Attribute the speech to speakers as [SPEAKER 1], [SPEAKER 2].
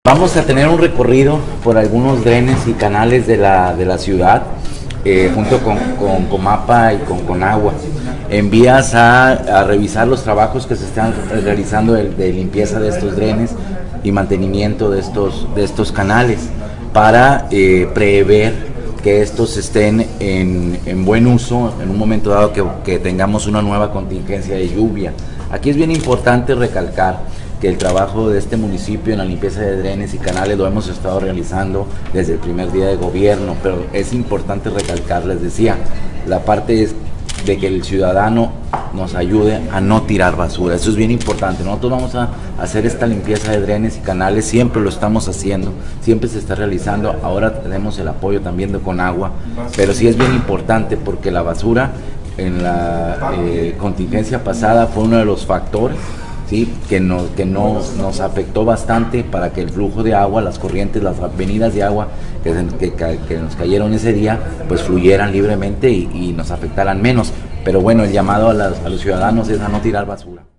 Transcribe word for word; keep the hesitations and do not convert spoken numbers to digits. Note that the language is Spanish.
[SPEAKER 1] Vamos a tener un recorrido por algunos drenes y canales de la, de la ciudad, eh, junto con, con Comapa y con Conagua, en vías a, a revisar los trabajos que se están realizando de, de limpieza de estos drenes y mantenimiento de estos, de estos canales, para eh, prever que estos estén en, en buen uso en un momento dado que, que tengamos una nueva contingencia de lluvia. Aquí es bien importante recalcar que el trabajo de este municipio en la limpieza de drenes y canales lo hemos estado realizando desde el primer día de gobierno, pero es importante recalcar, les decía, la parte es de que el ciudadano nos ayude a no tirar basura. Eso es bien importante. Nosotros vamos a hacer esta limpieza de drenes y canales, siempre lo estamos haciendo, siempre se está realizando. Ahora tenemos el apoyo también de Conagua, pero sí es bien importante porque la basura en la eh, contingencia pasada fue uno de los factores, ¿sí?, que, no, que no, nos afectó bastante para que el flujo de agua, las corrientes, las avenidas de agua que, que, que nos cayeron ese día, pues fluyeran libremente y, y nos afectaran menos. Pero bueno, el llamado a, las, a los ciudadanos es a no tirar basura.